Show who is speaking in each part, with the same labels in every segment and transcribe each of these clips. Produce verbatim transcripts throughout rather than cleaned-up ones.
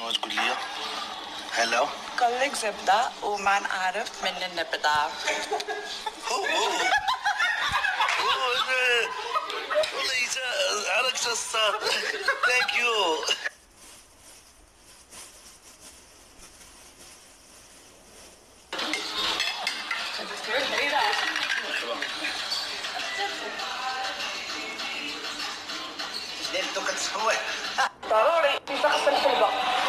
Speaker 1: شنو تقول لي؟ هلا
Speaker 2: قال لك زبده وما نعرف من النبدا.
Speaker 1: والله عرفت الصاد. ثانك يو.
Speaker 3: انتو كتسحوه
Speaker 2: ضروري في شخص الحلبه.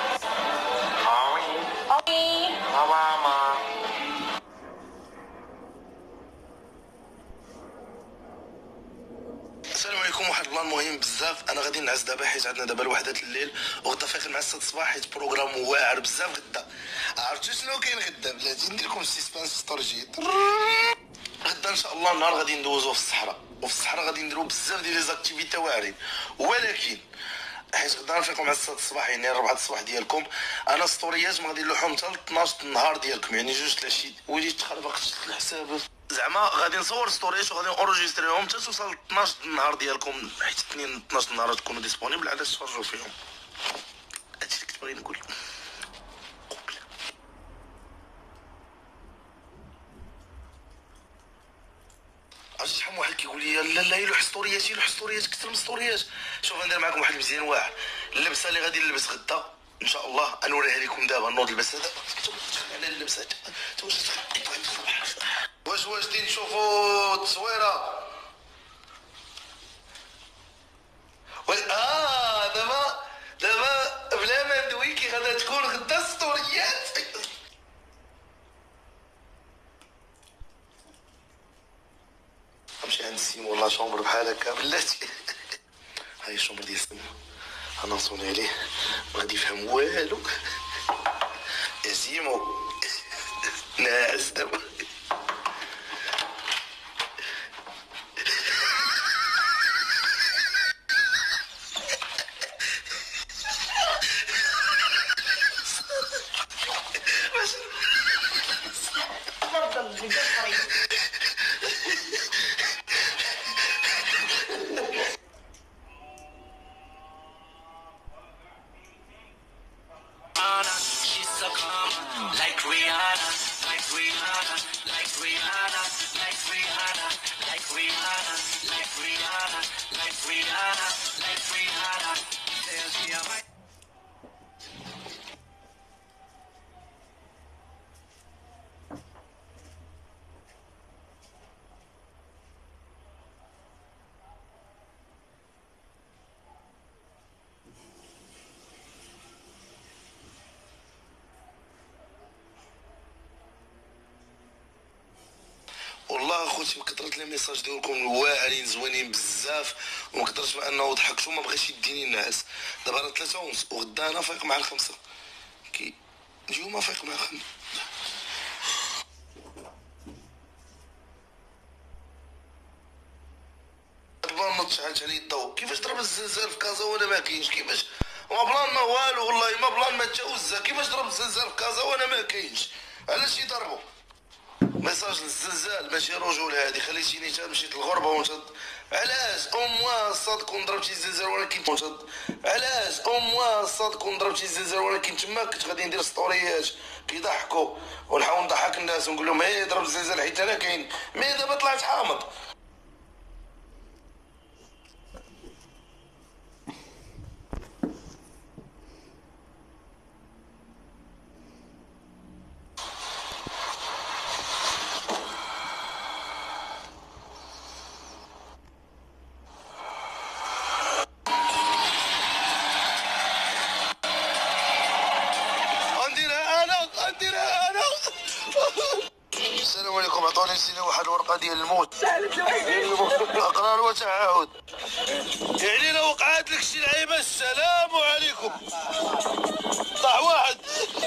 Speaker 1: السلام عليكم. واحد البلان مهم بزاف. انا غادي نعس دابا حيت عندنا دابا الوحده الليل، وغدا فايق مع ستة الصباح حيت بروغرام واعر بزاف غدا. عرفتوا شنو كاين غدا بلاتي؟ ندير لكم سيسبانس ستورجي. غدا ان شاء الله النهار غادي ندوزو في الصحراء، وفي الصحراء غادي نديرو بزاف ديال لي زاكتيفيتي واعرين، ولكن حيت غدا نفيقوا مع ستة الصباح يعني أربعة الصباح ديالكم. انا ستوريات ما غادي نلوحهم حتى اثناش النهار ديالكم، يعني جوج تلاشي. وليدي تخربق الحساب. زعما غادي نصور ستوريات وغادي اونجستريهم حتى توصل اثناش النهار ديالكم، حيت اثنين اثناش النهار تكونوا ديسپونيبل عاد تفرجوا فيهم. هادشي اللي كنت باغي نقول. عرفتي شحال من واحد كيقول لي لا لا يلوح ستوريات يلوح ستوريات كثر من ستوريات. شوف ندير معكم واحد مزيان واعر. اللبسه اللي غادي نلبس غدا ان شاء الله نوريها لكم دابا. نوض لبس هذا على اللبسه. واش واجدين نشوفوا التصويره؟ اه دابا دابا بلا ما ندوي كي غادا تكون غدا ستوريات. نمشي عند سيمو ولا شومبر بحال هكا بلاتي. هاي الشومبر ديال سيمو انا نصوني عليه ما غادي يفهم والو. يا سيمو ناعس دابا. والله اخوتي ما كثرت لي ميساج ديالكم الواعرين زوينين بزاف، وما كثرتش مع انه ضحكتوا ما بغاش يديني النعاس. دابا راه ثلاثة ونص وغدا انا فايق مع الخمسة. كي اليوم فايق مع الخمسة. بلان ما تشعلش علي الضوء. كيفاش ضرب الزلزال في كازا وانا ما كاينش؟ كيفاش ما بلان ما والو والله ما بلان ما تجاوزها. كيفاش ضرب الزلزال في كازا وانا ما كاينش؟ علاش يضربوا؟ ميساج للزلزال ماشي رجوله هذه. خليتيني تا مشيت للغربه وانت علاش او موا صاد كون ضربتي الزلزال ولكن علاش او موا صاد كون ضربتي الزلزال ولكن تما كنت غادي ندير ستوريات كيضحكوا ونحاول نضحك الناس ونقول لهم هي ضرب الزلزال حيت انا كاين. مي دابا طلعت حامض. السلام عليكم. عطوني سيني واحد الورقه ديال الموت اقرار وتعهد. يعني لو وقعت لك شي لعيبه السلام عليكم طاح واحد.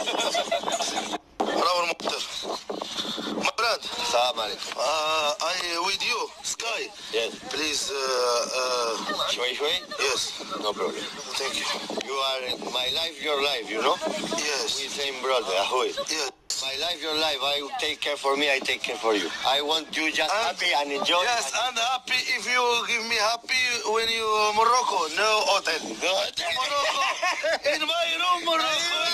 Speaker 1: راهو المقدر مراد.
Speaker 4: السلام عليكم.
Speaker 1: اي ويد يو سكاي.
Speaker 4: Yes.
Speaker 1: Please.
Speaker 4: شوي شوي.
Speaker 1: Yes.
Speaker 4: No problem.
Speaker 1: Thank you.
Speaker 4: You are in my life, your life, you know?
Speaker 1: Yes.
Speaker 4: We same brother, ahoy.
Speaker 1: Yes.
Speaker 4: My life, your life. I take care for me, I take care for you. I want you just
Speaker 1: And-
Speaker 4: happy and enjoy.
Speaker 1: Yes, and happy if you give me happy when you Morocco. No hotel.
Speaker 4: No.
Speaker 1: Morocco. In my room, Morocco.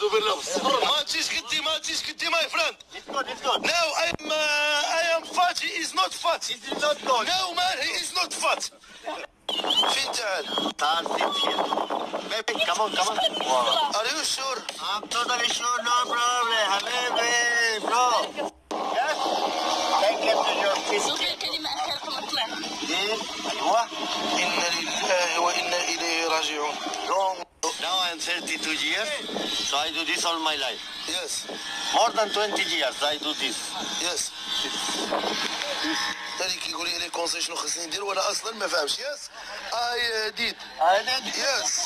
Speaker 1: اعوذ بالله ما تجيش كنتي ما تجيش كنتي ماي فريند.
Speaker 4: It's good, it's good.
Speaker 1: Now I'm uh, I am fat. He is not fat.
Speaker 4: It is not good.
Speaker 1: No man, he is not fat. فين تعال؟
Speaker 4: Sir, sit here. Baby, come on, come on. Wow.
Speaker 1: Are you sure?
Speaker 4: I'm totally sure, no problem. Habibi, bro. Yes? Take it to your sister.
Speaker 2: سوقي الكلمة أخركم اطلع.
Speaker 4: This, أيوة.
Speaker 1: إنا لله وإنا إليه راجعون.
Speaker 4: Long. Now I'm thirty-two years, so I do this all my life.
Speaker 1: Yes,
Speaker 4: More than twenty years I do this.
Speaker 1: yes. هذيك يقول لي لي كونسي شنو خصني ندير وانا اصلا ما فاهمش. يس اي ديد.
Speaker 4: I did.
Speaker 1: يس.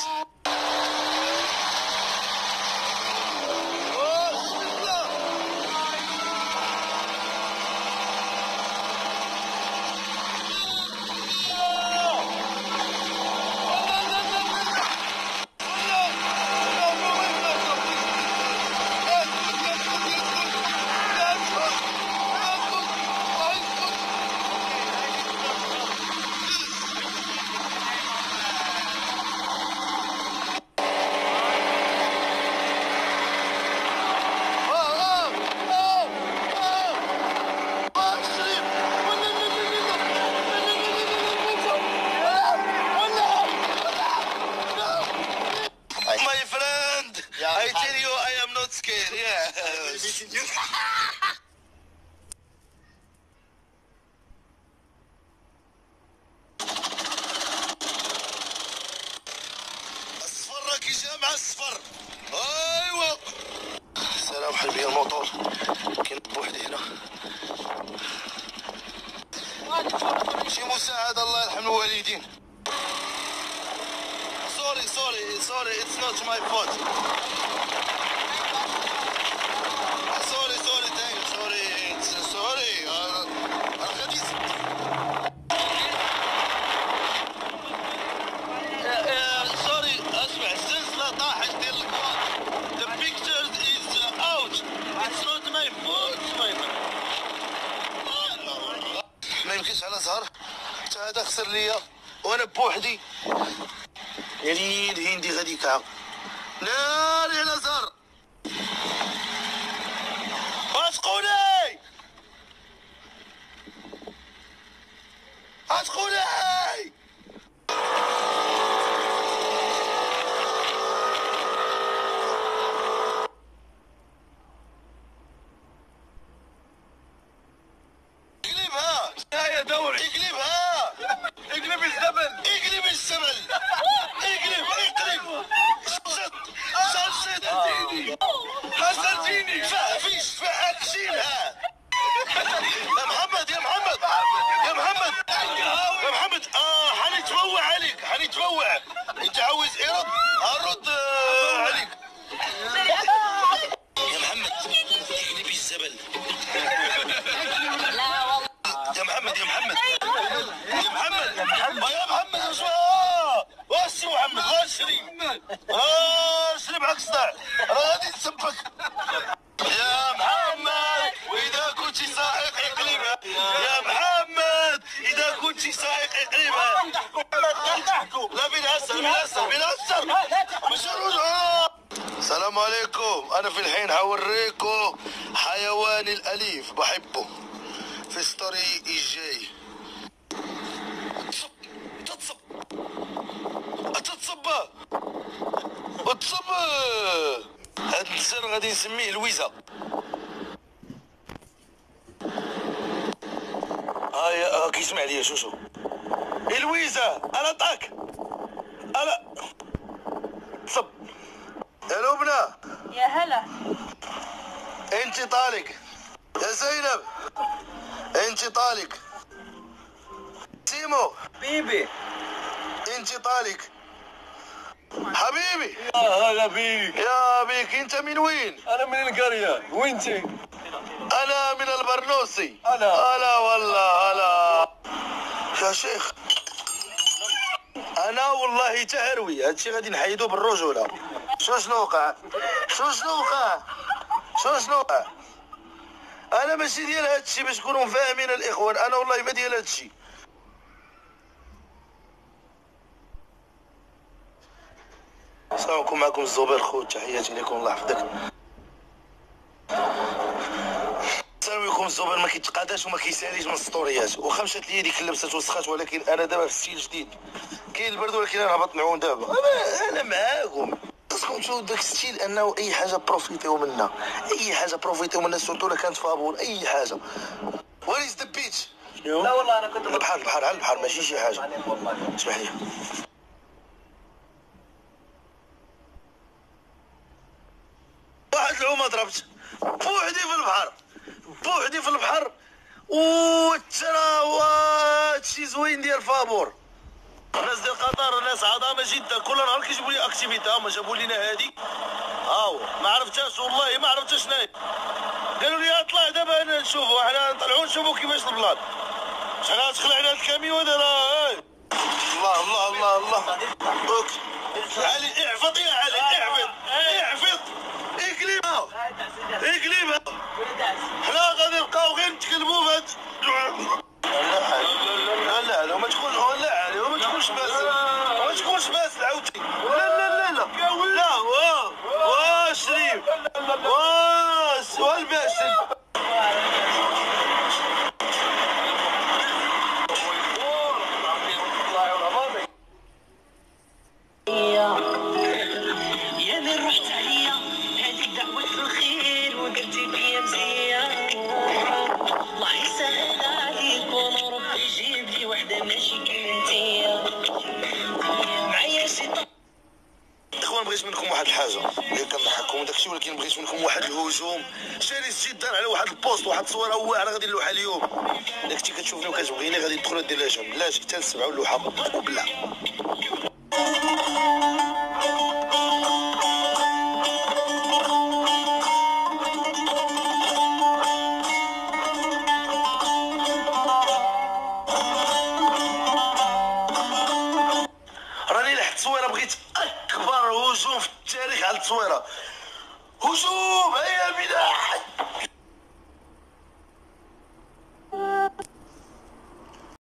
Speaker 1: My friend,
Speaker 4: Yeah,
Speaker 1: I tell you I am not scared. Yes. اصفر راكي جا مع الصفر. ايوا سلام حبيبي الموتور كاين بوحدي هنا. شي مساعدة الله يرحم الوالدين. Sorry, sorry, sorry, it's not my fault. Sorry, sorry, thank you, sorry, it's sorry. أنا غادي sorry اسمع السلسلة طاحت ديال الكواد. The picture is out. It's not my fault, my friend. ما يمكنش على زهر. حتى هذا خسر ليا وانا بوحدي. يا ليل هندي غادي كعب ناري على زهر. اسقوني اسقوني. اقلبها يا دوري اقلبها. اقلب الزبل اقلب الزبل اقلب اقلب. خسرتيني خسرتيني. فيش فاكشينها. يا محمد يا محمد يا محمد يا محمد اه حنتفوع عليك حنتفوع. انت عاوز ارد ارد آه عليك. يا محمد اقلبي الزبل.
Speaker 2: لا والله.
Speaker 1: يا محمد يا محمد يا محمد يا محمد يا محمد اش اه واسي محمد غاشري اه شرب عكس صداع راه غادي نسبك. يا محمد واذا كنت سائق اقلبها. يا محمد اذا كنت سائق اقلبها. لا بنهسر بنهسر بنهسر مش نرجع. السلام عليكم. انا في الحين هوريكم حيواني الاليف بحبه في ستوري الجاي. تصب تتصب تتصب وتصب. هاد الانسان غادي نسميه لويزا. هاي اه كيسمع ليا شو شو لويزا. انا طاك انا تصب. يا لبنى
Speaker 2: يا هلا.
Speaker 1: انت طالق. يا زينب انت طالق. سيمو
Speaker 3: بيبي
Speaker 1: انت طالق. حبيبي
Speaker 3: يا هلا بيك.
Speaker 1: يا بيك انت من وين؟
Speaker 3: انا من القريه وانتي؟
Speaker 1: انا من البرنوسي.
Speaker 3: هلا.
Speaker 1: هلا والله هلا. يا شيخ انا والله تهروي هادشي غادي نحيدو بالرجوله. شو شنو وقع؟ شو شنو وقع؟ شو شنو وقع؟ انا ماشي ديال هادشي باش تكونوا فاهمين الاخوان. انا والله ما ديال هادشي. السلام عليكم. معكم الزبير خوت، تحياتي لكم، الله يحفظك. السلام عليكم. الزبير ما كيتقاداش وما كيساليش من السطوريات، واخا مشات لي ديك اللبسه وسخات، ولكن انا دابا في ستيل جديد. كاين البرد ولكن انا هبط نعوم دابا. انا انا معاكم. خاصكم تشوفوا داك ستيل، انه اي حاجه بروفيتيو منها، اي حاجه بروفيتيو منها، سورتو الا كانت فابور. اي حاجه. وين از ذا بيتش؟
Speaker 4: لا والله انا كنت
Speaker 1: البحر البحر على البحر، ماشي شي حاجه. اسمح لي. واحد العومه ضربت بوحدي في البحر، بوحدي في البحر، وترى هادشي زوين ديال فابور. الناس ديال قطر ناس عظامه جدا، كل نهار كيجيبوا لي اكتيفيتي. هما جابوا لينا هادي، هاو ما عرفتهاش والله، ما عرفتهاش شناهي. قالوا لي اطلع دابا انا نشوفوا، حنا نطلعوا نشوفوا كيفاش البلاد. شحال تخلعنا الكاميو دابا. الله الله الله الله. اوكي علي اعفط يا علي، اعفط اعفط، اقلبها اقلبها. حنا غادي نبقاو غير نتكلموا في هاد. لا لا لا ما تكون لا علي، ما تكونش باسل، ما تكونش باسل عاوتاني. لا لا لا لا لا واه واه شريف واه سؤال باسل.
Speaker 5: يا من رحت عليا هذيك دعوة الخير وقلتي فيا مزيان. الله يسهل عليك وانا ربي يجيب لي وحده ماشي كيما انتيا معايا شي.
Speaker 1: اخوان بغيت منكم واحد الحاجه اللي كنضحككم وداكشي، ولكن بغيت منكم واحد الهجوم شرس جدا على واحد البوست، واحد التصويره واعره غادي نلوحها اليوم. الا كنتي كتشوفني وكتبغيني غادي ندخل دير لها جنب، بلاتي حتى نسمعوا اللوحه وبلا. راني لحت تصويره، بغيت اكبر هجوم في التاريخ على التصويره. هجوم هيا بنا.